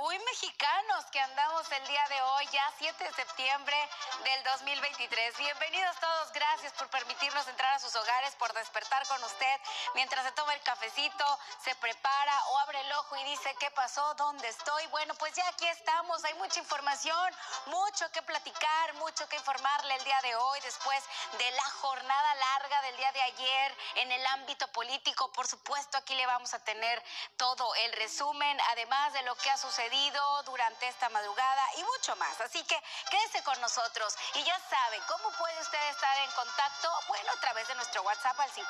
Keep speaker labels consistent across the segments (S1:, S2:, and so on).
S1: muy mexicanos que andamos el día de hoy, ya 7 de septiembre del 2023. Bienvenidos todos, gracias por permitirnos entrar a sus hogares, por despertar con usted mientras se toma el cafecito, se prepara o abre el ojo y dice, ¿qué pasó? ¿Dónde estoy? Bueno, pues ya aquí estamos, hay mucha información, mucho que platicar, mucho que informarle el día de hoy, después de la jornada larga del día de ayer en el ámbito político. Por supuesto, aquí le vamos a tener todo el resumen, además de lo que ha sucedido durante esta madrugada y mucho más. Así que quédese con nosotros y ya sabe, ¿cómo puede usted estar en contacto? Bueno, a través de nuestro WhatsApp al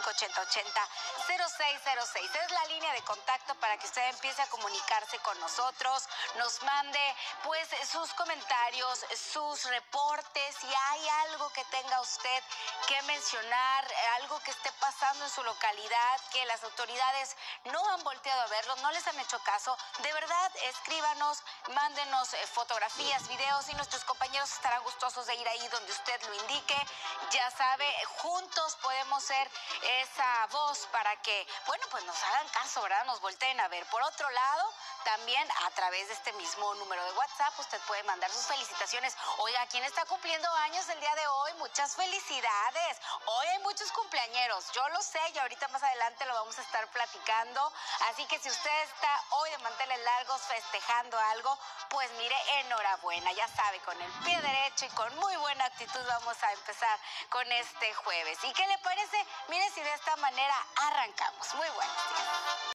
S1: 558080-0606. Es la línea de contacto para que usted empiece a comunicarse con nosotros, nos mande pues sus comentarios, sus reportes, si hay algo que tenga usted que mencionar, algo que esté pasando en su localidad, que las autoridades no han volteado a verlo, no les han hecho caso. De verdad, escríbanos, mándenos fotografías, videos y nuestros compañeros estarán gustosos de ir ahí donde usted lo indique. Ya sabe, juntos podemos ser esa voz para que, bueno, pues nos hagan caso, ¿verdad? Nos volteen a ver. Por otro lado, también a través de este mismo número de WhatsApp usted puede mandar sus felicitaciones. Oiga, ¿quién está cumpliendo años el día de hoy? Muchas felicidades. Hoy hay muchos cumpleañeros, yo lo sé y ahorita más adelante lo vamos a estar platicando. Así que si usted está hoy de manteles largos festejando algo, pues mire, enhorabuena. Ya sabe, con el pie derecho y con muy buena actitud vamos a empezar con este jueves. ¿Y qué le parece? Mire si de esta manera arrancamos. Muy buenos días.